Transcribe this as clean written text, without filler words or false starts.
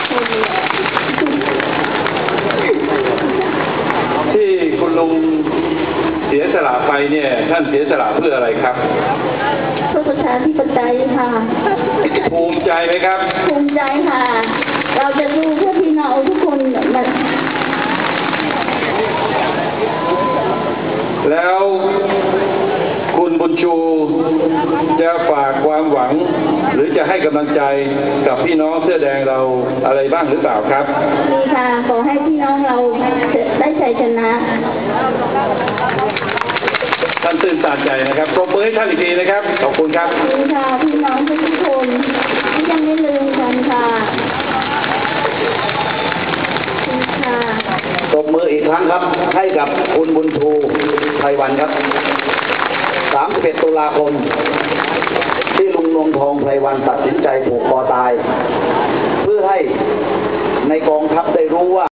ที่คุณลุงเสียสละไปเนี่ยท่านเสียสละเพื่ออะไรครับเพื่อประชาธิปไตยค่ะภูมิใจไหมครับภูมิใจค่ะเราจะดูเพื่อพี่น้องทุกคนแล้วคุณบุญชูจะฝากความหวังหรือจะให้กำลังใจกับพี่น้องเสื้อแดงเราอะไรบ้างหรือเปล่าครับดีค่ะขอให้พี่น้องเราได้ชัยชนะท่านตื่นตันใจนะครับปรบมือให้ท่านอีกทีนะครับขอบคุณครับดีค่ะพี่น้องทุกคนที่ยังไม่ลืมกันค่ะตบมืออีกครั้งครับให้กับคุณบุญชูไพวันครับ31 ตุลาคมที่ลุงนวงทองไพวันตัดสินใจผูกคอตายเพื่อให้ในกองทัพได้รู้ว่า